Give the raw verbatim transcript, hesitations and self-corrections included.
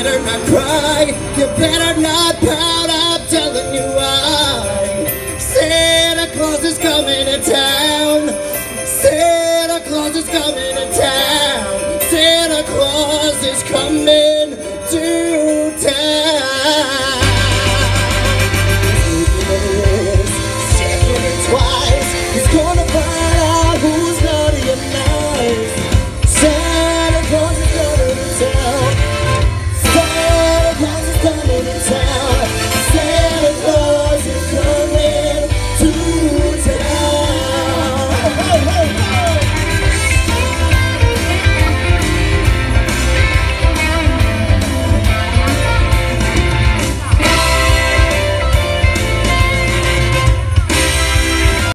better not cry, you better not pout, I'm telling you why. Santa Claus is coming to town. Santa Claus is coming to town. Santa Claus is coming.